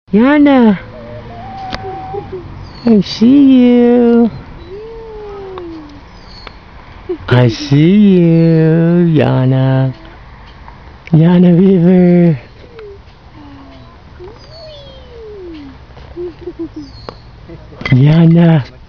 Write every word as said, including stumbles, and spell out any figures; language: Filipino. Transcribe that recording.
Yana, I see you. I see you, Yana. Yana Beaver. Yana.